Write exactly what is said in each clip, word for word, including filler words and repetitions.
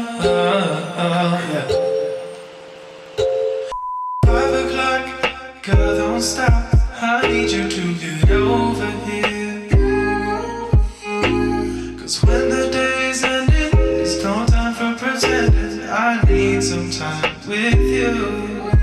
Girl, don't stop. I need you to get over here. Cause when the day's ending, there's no time for pretending. I need some time with you.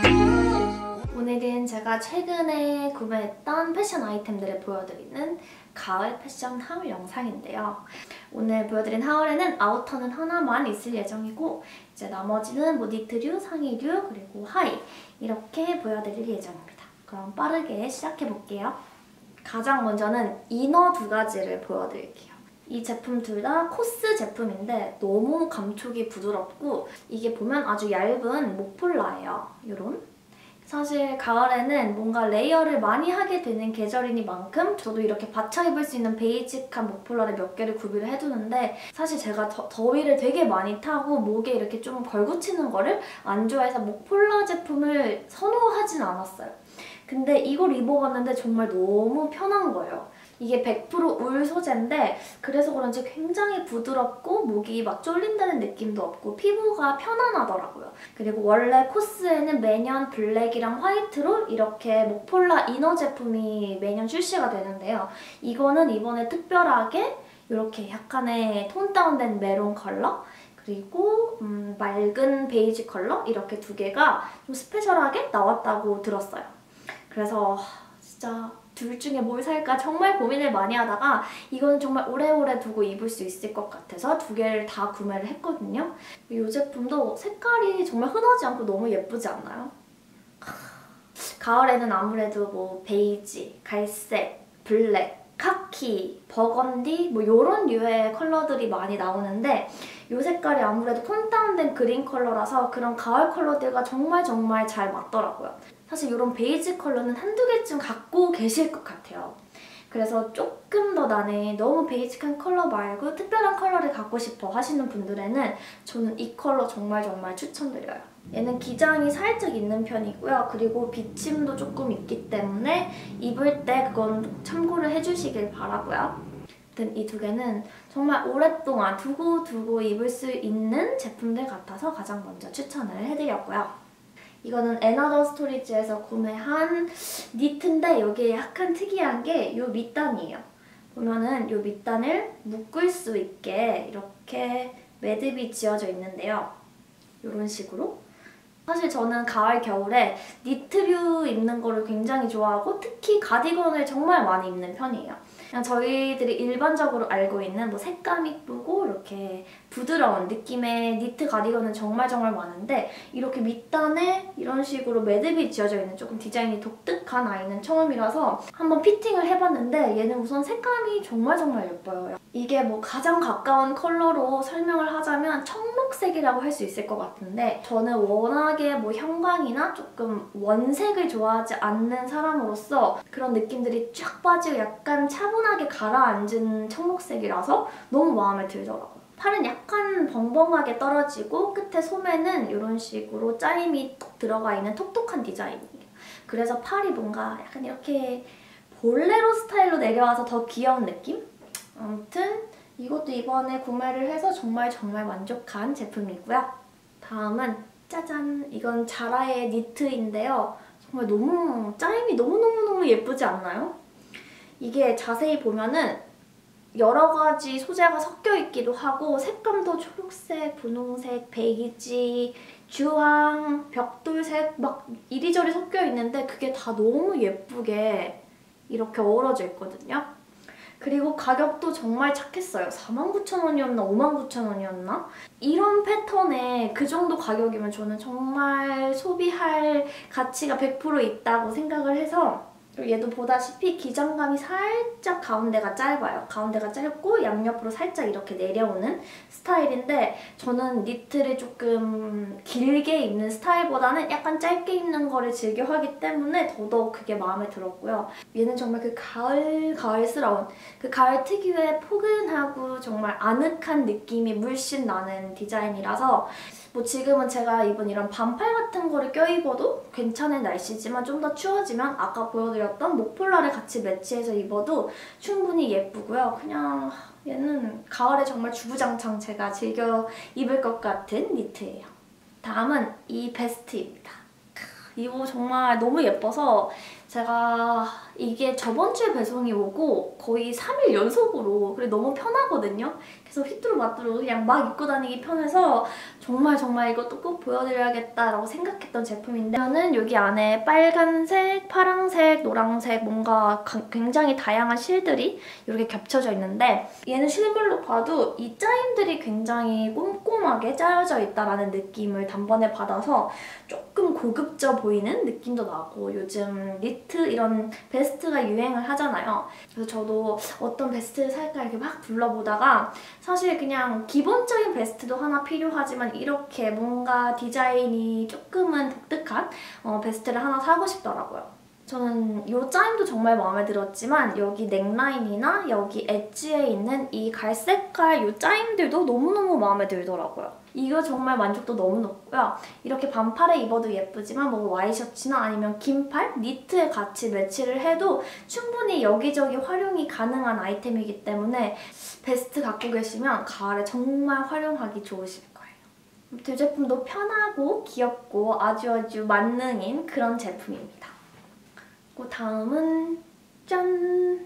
오늘은 제가 최근에 구매했던 패션 아이템들을 보여드리는 가을 패션 하울 영상인데요. 오늘 보여드린 하울에는 아우터는 하나만 있을 예정이고 이제 나머지는 뭐 니트류, 상의류, 그리고 하의 이렇게 보여드릴 예정입니다. 그럼 빠르게 시작해볼게요. 가장 먼저는 이너 두 가지를 보여드릴게요. 이 제품 둘 다 코스 제품인데 너무 감촉이 부드럽고 이게 보면 아주 얇은 목폴라예요. 이런. 사실 가을에는 뭔가 레이어를 많이 하게 되는 계절이니만큼 저도 이렇게 받쳐 입을 수 있는 베이직한 목폴라를 몇 개를 구비를 해두는데 사실 제가 더, 더위를 되게 많이 타고 목에 이렇게 좀 걸붙이는 거를 안 좋아해서 목폴라 제품을 선호하진 않았어요. 근데 이걸 입어봤는데 정말 너무 편한 거예요. 이게 백 퍼센트 울 소재인데 그래서 그런지 굉장히 부드럽고 목이 막 쫄린다는 느낌도 없고 피부가 편안하더라고요. 그리고 원래 코스에는 매년 블랙이랑 화이트로 이렇게 목폴라 이너 제품이 매년 출시가 되는데요. 이거는 이번에 특별하게 이렇게 약간의 톤 다운된 메론 컬러 그리고 음, 맑은 베이지 컬러 이렇게 두 개가 좀 스페셜하게 나왔다고 들었어요. 그래서 진짜 둘 중에 뭘 살까 정말 고민을 많이 하다가 이건 정말 오래오래 두고 입을 수 있을 것 같아서 두 개를 다 구매를 했거든요. 이 제품도 색깔이 정말 흔하지 않고 너무 예쁘지 않나요? 가을에는 아무래도 뭐 베이지, 갈색, 블랙, 카키, 버건디 뭐 이런 류의 컬러들이 많이 나오는데 이 색깔이 아무래도 톤 다운된 그린 컬러라서 그런 가을 컬러들과 정말 정말 잘 맞더라고요. 사실 이런 베이지 컬러는 한두 개쯤 갖고 계실 것 같아요. 그래서 조금 더 나는 너무 베이직한 컬러 말고 특별한 컬러를 갖고 싶어 하시는 분들에는 저는 이 컬러 정말 정말 추천드려요. 얘는 기장이 살짝 있는 편이고요. 그리고 비침도 조금 있기 때문에 입을 때 그건 참고를 해주시길 바라고요. 아무튼 이 두 개는 정말 오랫동안 두고 두고 입을 수 있는 제품들 같아서 가장 먼저 추천을 해드렸고요. 이거는 애너더 스토리지에서 구매한 니트인데 여기에 약간 특이한 게 이 밑단이에요. 보면은 이 밑단을 묶을 수 있게 이렇게 매듭이 지어져 있는데요. 이런 식으로. 사실 저는 가을, 겨울에 니트류 입는 거를 굉장히 좋아하고 특히 가디건을 정말 많이 입는 편이에요. 그냥 저희들이 일반적으로 알고 있는 뭐 색감 이쁘고 이렇게 부드러운 느낌의 니트 가디건은 정말 정말 많은데 이렇게 밑단에 이런 식으로 매듭이 지어져 있는 조금 디자인이 독특한 아이는 처음이라서 한번 피팅을 해봤는데 얘는 우선 색감이 정말 정말 예뻐요. 이게 뭐 가장 가까운 컬러로 설명을 하자면 청록색이라고 할 수 있을 것 같은데 저는 워낙에 뭐 형광이나 조금 원색을 좋아하지 않는 사람으로서 그런 느낌들이 쫙 빠지고 약간 차분하게 가라앉은 청록색이라서 너무 마음에 들더라고요. 팔은 약간 벙벙하게 떨어지고 끝에 소매는 이런 식으로 짜임이 톡 들어가 있는 톡톡한 디자인이에요. 그래서 팔이 뭔가 약간 이렇게 볼레로 스타일로 내려와서 더 귀여운 느낌? 아무튼 이것도 이번에 구매를 해서 정말 정말 만족한 제품이고요. 다음은 짜잔! 이건 자라의 니트인데요. 정말 너무 짜임이 너무너무너무 예쁘지 않나요? 이게 자세히 보면은 여러 가지 소재가 섞여 있기도 하고 색감도 초록색, 분홍색, 베이지, 주황, 벽돌색 막 이리저리 섞여 있는데 그게 다 너무 예쁘게 이렇게 어우러져 있거든요. 그리고 가격도 정말 착했어요. 사만 구천 원이었나 오만 구천 원이었나? 이런 패턴에 그 정도 가격이면 저는 정말 소비할 가치가 백 퍼센트 있다고 생각을 해서 그리고 얘도 보다시피 기장감이 살짝 가운데가 짧아요. 가운데가 짧고 양옆으로 살짝 이렇게 내려오는 스타일인데 저는 니트를 조금 길게 입는 스타일보다는 약간 짧게 입는 거를 즐겨 하기 때문에 더더욱 그게 마음에 들었고요. 얘는 정말 그 가을, 가을스러운 그 가을 특유의 포근하고 정말 아늑한 느낌이 물씬 나는 디자인이라서 뭐 지금은 제가 입은 이런 반팔 같은 거를 껴입어도 괜찮은 날씨지만 좀 더 추워지면 아까 보여드렸던 목폴라를 같이 매치해서 입어도 충분히 예쁘고요. 그냥 얘는 가을에 정말 주구장창 제가 즐겨 입을 것 같은 니트예요. 다음은 이 베스트입니다. 이거 정말 너무 예뻐서 제가 이게 저번 주에 배송이 오고 거의 삼 일 연속으로 그래 너무 편하거든요. 그래서 휘뚜루마뚜루 그냥 막 입고 다니기 편해서 정말 정말 이것도 꼭 보여드려야겠다라고 생각했던 제품인데 저는 여기 안에 빨간색, 파란색, 노란색 뭔가 굉장히 다양한 실들이 이렇게 겹쳐져 있는데 얘는 실물로 봐도 이 짜임들이 굉장히 꼼꼼하게 짜여져 있다는 느낌을 단번에 받아서 조금 고급져 보이는 느낌도 나고 요즘 니트 이런 베스트가 유행을 하잖아요. 그래서 저도 어떤 베스트를 살까 이렇게 막 둘러보다가 사실 그냥 기본적인 베스트도 하나 필요하지만 이렇게 뭔가 디자인이 조금은 독특한 어, 베스트를 하나 사고 싶더라고요. 저는 이 짜임도 정말 마음에 들었지만 여기 넥라인이나 여기 엣지에 있는 이 갈색깔 이 짜임들도 너무너무 마음에 들더라고요. 이거 정말 만족도 너무 높고요. 이렇게 반팔에 입어도 예쁘지만 뭐 와이셔츠나 아니면 긴팔, 니트에 같이 매치를 해도 충분히 여기저기 활용이 가능한 아이템이기 때문에 베스트 갖고 계시면 가을에 정말 활용하기 좋으실 거예요. 두 제품도 편하고 귀엽고 아주 아주 만능인 그런 제품입니다. 그 다음은 짠!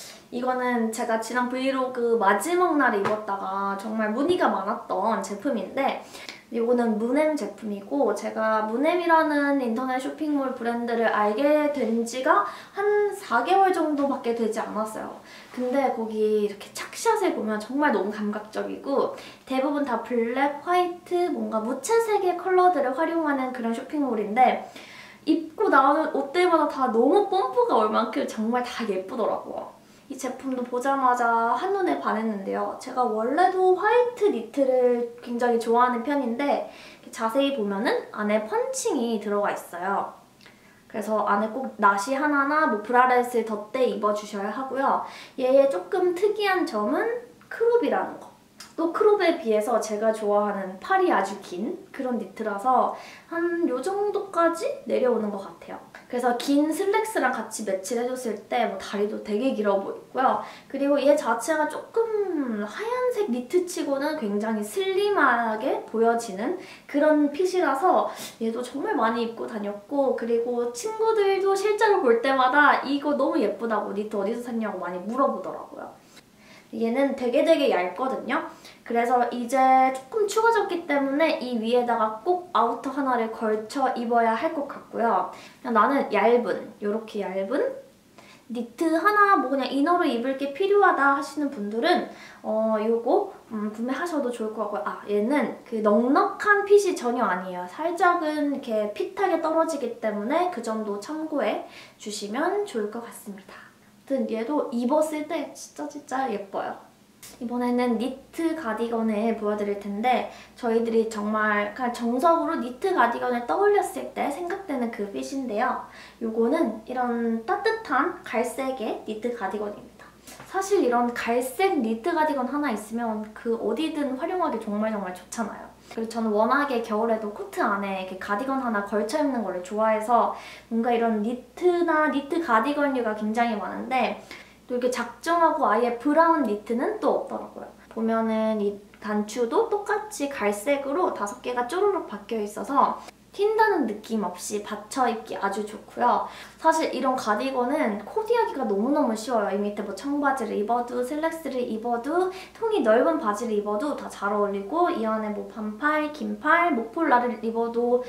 이거는 제가 지난 브이로그 마지막 날에 입었다가 정말 문의가 많았던 제품인데 이거는 문엠 제품이고 제가 문엠이라는 인터넷 쇼핑몰 브랜드를 알게 된 지가 한 사 개월 정도밖에 되지 않았어요. 근데 거기 이렇게 착샷을 보면 정말 너무 감각적이고 대부분 다 블랙, 화이트, 뭔가 무채색의 컬러들을 활용하는 그런 쇼핑몰인데 입고 나오는 옷들마다 다 너무 뽐뿌가 올 만큼 정말 다 예쁘더라고요. 이 제품도 보자마자 한눈에 반했는데요. 제가 원래도 화이트 니트를 굉장히 좋아하는 편인데 자세히 보면은 안에 펀칭이 들어가 있어요. 그래서 안에 꼭 나시 하나나 뭐 브라렛을 덧대 입어주셔야 하고요. 얘의 조금 특이한 점은 크롭이라는 거. 또 크롭에 비해서 제가 좋아하는 팔이 아주 긴 그런 니트라서 한 요 정도까지 내려오는 것 같아요. 그래서 긴 슬랙스랑 같이 매치를 해줬을 때 뭐 다리도 되게 길어 보이고요. 그리고 얘 자체가 조금 하얀색 니트치고는 굉장히 슬림하게 보여지는 그런 핏이라서 얘도 정말 많이 입고 다녔고 그리고 친구들도 실제로 볼 때마다 이거 너무 예쁘다고 니트 어디서 샀냐고 많이 물어보더라고요. 얘는 되게 되게 얇거든요. 그래서 이제 조금 추워졌기 때문에 이 위에다가 꼭 아우터 하나를 걸쳐 입어야 할 것 같고요. 그냥 나는 얇은, 이렇게 얇은 니트 하나 뭐 그냥 이너로 입을 게 필요하다 하시는 분들은 어 요거 음, 구매하셔도 좋을 것 같고요. 아 얘는 그 넉넉한 핏이 전혀 아니에요. 살짝은 이렇게 핏하게 떨어지기 때문에 그 점도 참고해 주시면 좋을 것 같습니다. 얘도 입었을 때 진짜 진짜 예뻐요. 이번에는 니트 가디건을 보여드릴 텐데 저희들이 정말 그냥 정석으로 니트 가디건을 떠올렸을 때 생각되는 그 핏인데요. 요거는 이런 따뜻한 갈색의 니트 가디건입니다. 사실 이런 갈색 니트 가디건 하나 있으면 그 어디든 활용하기 정말 정말 좋잖아요. 그리고 저는 워낙에 겨울에도 코트 안에 이렇게 가디건 하나 걸쳐 입는 걸 좋아해서 뭔가 이런 니트나 니트 가디건류가 굉장히 많은데 또 이렇게 작정하고 아예 브라운 니트는 또 없더라고요. 보면은 이 단추도 똑같이 갈색으로 다섯 개가 쪼르륵 박혀 있어서 튄다는 느낌 없이 받쳐 입기 아주 좋고요. 사실 이런 가디건은 코디하기가 너무너무 쉬워요. 이 밑에 뭐 청바지를 입어도 슬랙스를 입어도 통이 넓은 바지를 입어도 다 잘 어울리고 이 안에 뭐 반팔, 긴팔, 목폴라를 입어도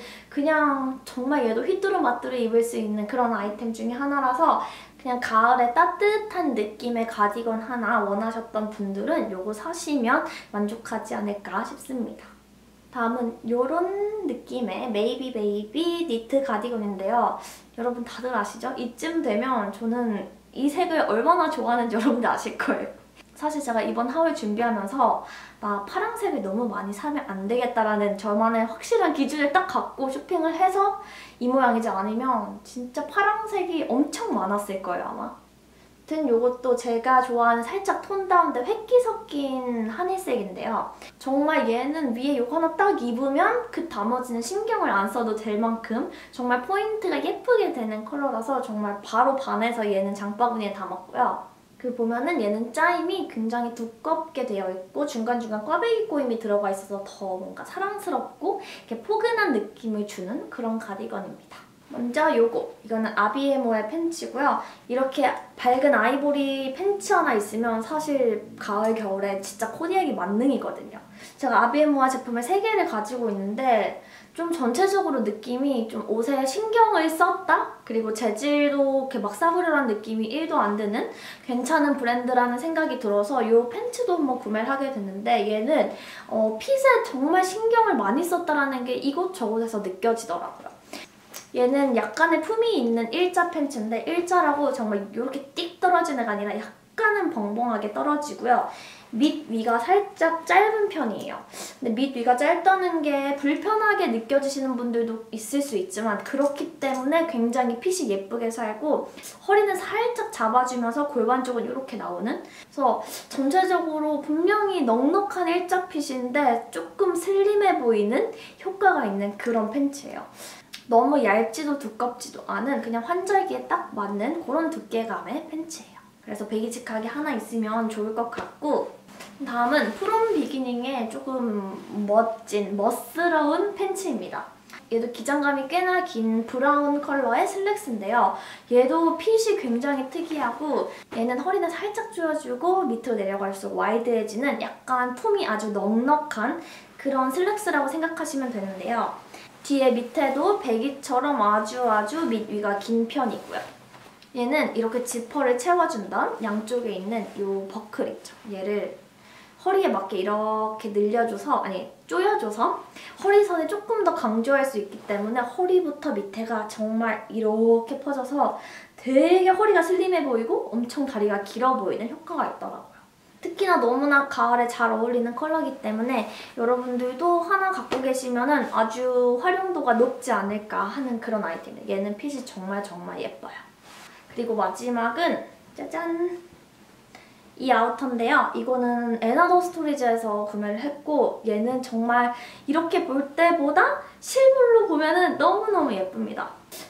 그냥 정말 얘도 휘뚜루마뚜루 입을 수 있는 그런 아이템 중에 하나라서 그냥 가을에 따뜻한 느낌의 가디건 하나 원하셨던 분들은 이거 사시면 만족하지 않을까 싶습니다. 다음은 이런 느낌의 메이비 베이비 니트 가디건인데요. 여러분 다들 아시죠? 이쯤 되면 저는 이 색을 얼마나 좋아하는지 여러분들 아실 거예요. 사실 제가 이번 하울 준비하면서 나 파란색을 너무 많이 사면 안 되겠다라는 저만의 확실한 기준을 딱 갖고 쇼핑을 해서 이 모양이지 않으면 진짜 파란색이 엄청 많았을 거예요, 아마. 아무튼 이것도 제가 좋아하는 살짝 톤 다운된 획기 섞인 하늘색인데요. 정말 얘는 위에 이거 하나 딱 입으면 그 나머지는 신경을 안 써도 될 만큼 정말 포인트가 예쁘게 되는 컬러라서 정말 바로 반해서 얘는 장바구니에 담았고요. 그리고 보면은 얘는 짜임이 굉장히 두껍게 되어 있고 중간중간 꽈배기 꼬임이 들어가 있어서 더 뭔가 사랑스럽고 이렇게 포근한 느낌을 주는 그런 가디건입니다. 먼저 요거, 이거는 아비에모의 팬츠고요. 이렇게 밝은 아이보리 팬츠 하나 있으면 사실 가을, 겨울에 진짜 코디하기 만능이거든요. 제가 아비에모아 제품을 세 개를 가지고 있는데 좀 전체적으로 느낌이 좀 옷에 신경을 썼다? 그리고 재질도 이렇게 막 싸구려란 느낌이 일도 안 드는 괜찮은 브랜드라는 생각이 들어서 이 팬츠도 한번 구매를 하게 됐는데 얘는 어, 핏에 정말 신경을 많이 썼다라는 게 이곳저곳에서 느껴지더라고요. 얘는 약간의 품이 있는 일자 팬츠인데 일자라고 정말 이렇게 띡 떨어지는 애가 아니라 약간은 벙벙하게 떨어지고요. 밑 위가 살짝 짧은 편이에요. 근데 밑 위가 짧다는 게 불편하게 느껴지시는 분들도 있을 수 있지만 그렇기 때문에 굉장히 핏이 예쁘게 살고 허리는 살짝 잡아주면서 골반 쪽은 이렇게 나오는 그래서 전체적으로 분명히 넉넉한 일자 핏인데 조금 슬림해 보이는 효과가 있는 그런 팬츠예요. 너무 얇지도 두껍지도 않은 그냥 환절기에 딱 맞는 그런 두께감의 팬츠예요. 그래서 베이직하게 하나 있으면 좋을 것 같고 다음은 프롬 비기닝의 조금 멋진, 멋스러운 팬츠입니다. 얘도 기장감이 꽤나 긴 브라운 컬러의 슬랙스인데요. 얘도 핏이 굉장히 특이하고 얘는 허리는 살짝 조여주고 밑으로 내려갈수록 와이드해지는 약간 품이 아주 넉넉한 그런 슬랙스라고 생각하시면 되는데요. 뒤에 밑에도 배기처럼 아주 아주 밑 위가 긴 편이고요. 얘는 이렇게 지퍼를 채워준던 양쪽에 있는 이 버클 있죠. 얘를 허리에 맞게 이렇게 늘려줘서, 아니 조여줘서 허리선을 조금 더 강조할 수 있기 때문에 허리부터 밑에가 정말 이렇게 퍼져서 되게 허리가 슬림해 보이고 엄청 다리가 길어 보이는 효과가 있더라고요. 특히나 너무나 가을에 잘 어울리는 컬러이기 때문에 여러분들도 하나 갖고 계시면 아주 활용도가 높지 않을까 하는 그런 아이템이에요. 얘는 핏이 정말 정말 예뻐요. 그리고 마지막은 짜잔! 이 아우터인데요. 이거는 에나더 스토리지에서 구매를 했고 얘는 정말 이렇게 볼 때보다 실물로 보면 너무너무 예쁩니다.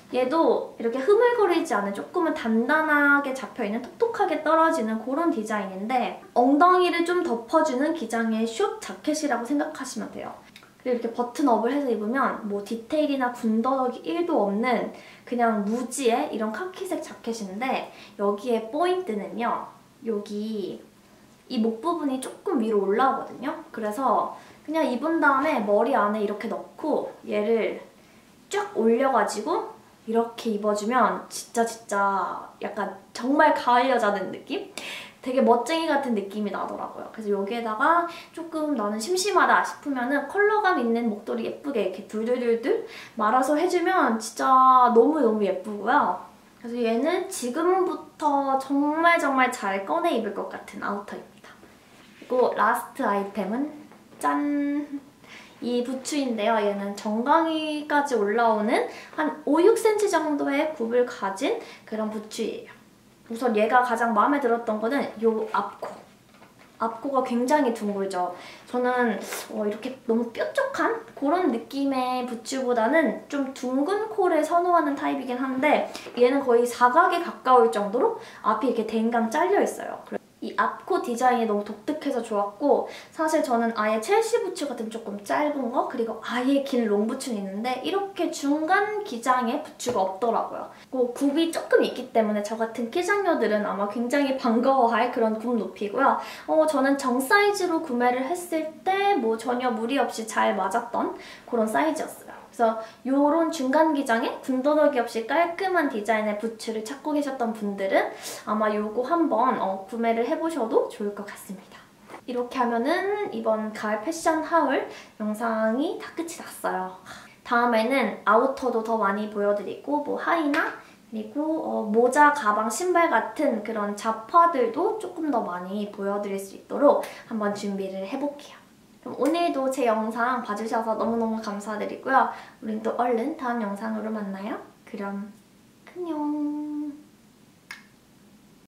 얘도 이렇게 흐물거리지 않은 조금은 단단하게 잡혀있는 톡톡하게 떨어지는 그런 디자인인데 엉덩이를 좀 덮어주는 기장의 숏 자켓이라고 생각하시면 돼요. 그리고 이렇게 버튼업을 해서 입으면 뭐 디테일이나 군더더기 일도 없는 그냥 무지의 이런 카키색 자켓인데 여기에 포인트는요. 여기 이 목 부분이 조금 위로 올라오거든요. 그래서 그냥 입은 다음에 머리 안에 이렇게 넣고 얘를 쫙 올려가지고 이렇게 입어주면 진짜 진짜 약간 정말 가을 여자는 느낌? 되게 멋쟁이 같은 느낌이 나더라고요. 그래서 여기에다가 조금 나는 심심하다 싶으면 컬러감 있는 목도리 예쁘게 이렇게 둘둘둘둘 말아서 해주면 진짜 너무너무 예쁘고요. 그래서 얘는 지금부터 정말 정말 잘 꺼내 입을 것 같은 아우터입니다. 그리고 라스트 아이템은 짠! 이 부츠인데요. 얘는 정강이까지 올라오는 한 오, 육 센티미터 정도의 굽을 가진 그런 부츠예요. 우선 얘가 가장 마음에 들었던 거는 이 앞코. 앞코가 굉장히 둥글죠. 저는 어, 이렇게 너무 뾰족한 그런 느낌의 부츠보다는 좀 둥근 코를 선호하는 타입이긴 한데 얘는 거의 사각에 가까울 정도로 앞이 이렇게 댕강 잘려 있어요. 이 앞코 디자인이 너무 독특해서 좋았고 사실 저는 아예 첼시 부츠 같은 조금 짧은 거 그리고 아예 긴 롱 부츠는 있는데 이렇게 중간 기장의 부츠가 없더라고요. 그리고 굽이 조금 있기 때문에 저 같은 키장녀들은 아마 굉장히 반가워할 그런 굽 높이고요. 어, 저는 정 사이즈로 구매를 했을 때 뭐 전혀 무리 없이 잘 맞았던 그런 사이즈였어요. 그래서 이런 중간 기장에 군더더기 없이 깔끔한 디자인의 부츠를 찾고 계셨던 분들은 아마 이거 한번 어, 구매를 해보셔도 좋을 것 같습니다. 이렇게 하면은 이번 가을 패션 하울 영상이 다 끝이 났어요. 다음에는 아우터도 더 많이 보여드리고 뭐 하의나 그리고 어, 모자, 가방, 신발 같은 그런 잡화들도 조금 더 많이 보여드릴 수 있도록 한번 준비를 해볼게요. 그럼 오늘도 제 영상 봐주셔서 너무너무 감사드리고요. 우린 또 얼른 다음 영상으로 만나요. 그럼 안녕.